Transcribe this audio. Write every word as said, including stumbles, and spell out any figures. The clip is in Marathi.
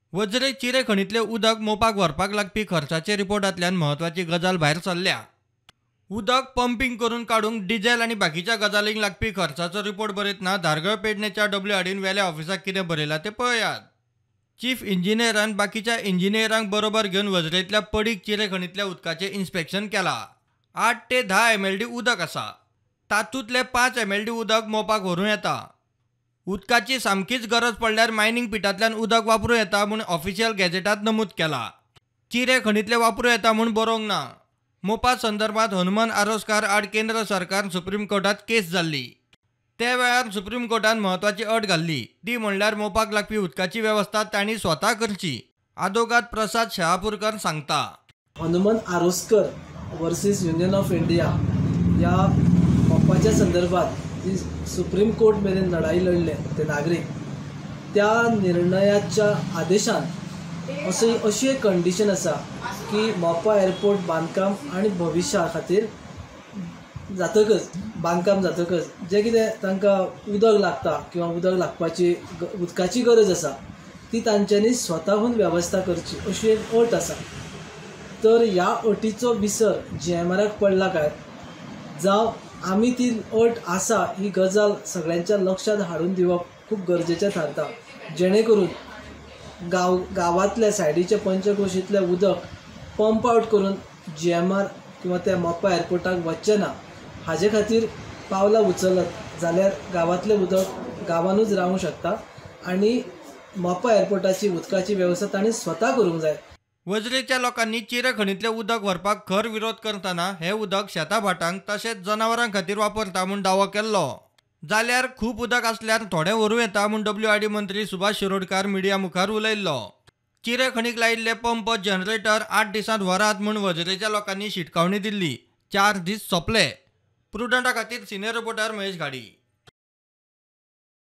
वज्रे चिरे खणीतले उदक मोपाक व्हरपाक लागपी खर्चाचे रिपोर्टांतल्यान महत्वाची गजाल भायर सरल्या। उदक पंपिंग करून काडूंक डिझेल आनी बाकीच्या गजालींक लागपी खर्चाचो रिपोर्ट बरयतना धारगळ पेडणेच्या डब्ल्यू आडीन वेल्या ऑफिसाक कितें बरयलां तें पळयात। चीफ इंजिनियरान बाकीच्या इंजिनियरांक बरोबर घेवन वज्रेंतल्या पडीक चिरे खणीतल्या उदकाचें इन्स्पेक्शन केलां। आठ ते धा एम एल डी उदक आसा, तातूंतले पांच एम एल डी उदक मोपाक व्हरूं येता। उदकाची सामकीच गरज पडल्यार मायनिंग पिटांतल्यान उदक वापरूं येता म्हूण ऑफिशियल गॅजेटांत नमूद केलां। चिरे खणीतले वापरूं येता म्हूण बरोवंक ना। मोपा संदर्भात हनुमान आरोसकार आड केंद्र सरकार सुप्रीम कोर्टात केस जाल्ली। त्या वेळार सुप्रीम कोर्टान महत्वाची अट घाल्ली, ती म्हणल्यार मोपाक लागपी उदकाची वेवस्था तांणी स्वता करची। आदोगाद प्रसाद शहापूरकर सांगता। Hanuman Aroskar versus union of India या मोपाच्या संदर्भात जी सुप्रीम कोर्ट मेरेन लढाई लढले ते नागरिक, त्या निर्णयाच्या आदेशान अशी अशी एक कंडिशन आसा की मोपा एअरपोर्ट बांदकाम आनी भविष्या खातीर जातकच बांदकाम जातकच जे कितें तांकां उदक लागता किंवा उदक लागपाची उदकाची गरज आसा ती तांच्यांनी स्वताहून वेवस्था करची अशी एक अट आसा। तर ह्या अटीचो विसर जी एम आराक पडला काय, जावं आमी ती अट आसा ही गजाल सगळ्यांच्या लक्षात हाडून दिवप खूब गरजेचें थारता, जेणे करून गांव गांवांतल्या सायडीचे पंचक्रोशींतलें उदक पंप आउट करून जी एम आर किंवा त्या मोपा एअरपोर्टाक वचचें ना हाजे खातीर पावलां उचलत जाल्यार गांवांतलें उदक गांवांनूच रावूंक शकता आनी मोपा एअरपोर्टाची उदकाची वेवस्था तांणी स्वता करूंक जाय। वज्रेच्या लोकांनी चिरे खणीतले उदक व्हरपाक खर विरोध करतना हे उदक शेता भाटांक तशेंच जनावरां खातीर वापरता म्हूण दावो केल्लो। जाल्यार खूब उदक आसल्यार थोडें व्हरूं येता म्हूण डब्ल्यू आर डी मंत्री सुभाष शिरोडकार मिडिया मुखार उलयल्लो। चिरे खणीक लायिल्ले पंप जनरेटर आठ दिसांत व्हरात म्हूण वज्रेच्या लोकांनी शिटकावणी दिल्ली। चार दीस सोंपले। प्रुडंटा खातीर सिनियर रिपोर्टर महेश घाडी।